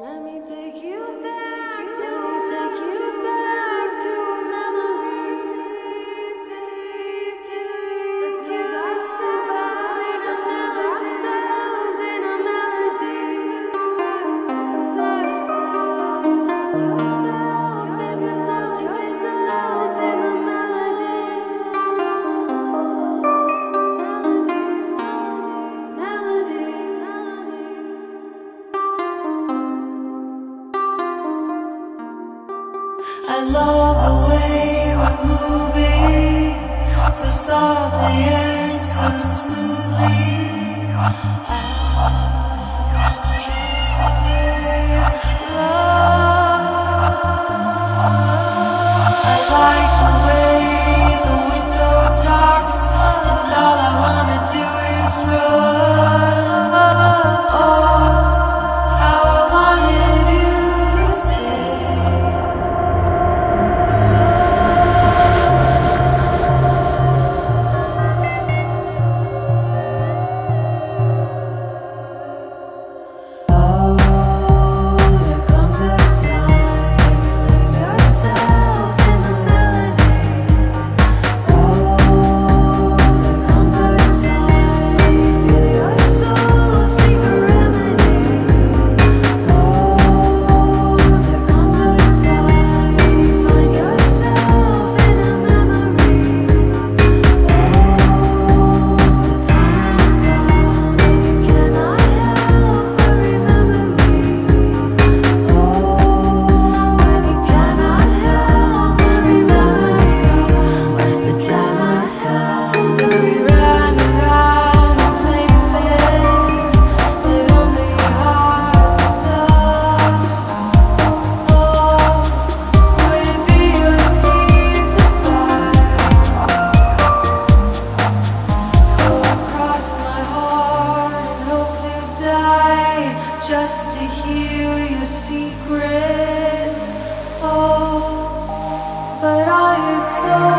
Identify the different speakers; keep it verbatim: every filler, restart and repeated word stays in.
Speaker 1: Let me take you back, let me take you back to a memory. Let's lose ourselves, let's lose ourselves in a melody. Lost yourself, if you lost yourself in a melody. Melody, melody, I love the way we're moving, so softly and so smoothly. I like the way the window talks, and all I wanna do is run. Oh, how I wanted you to stay. Just to hear your secrets, oh, but I had so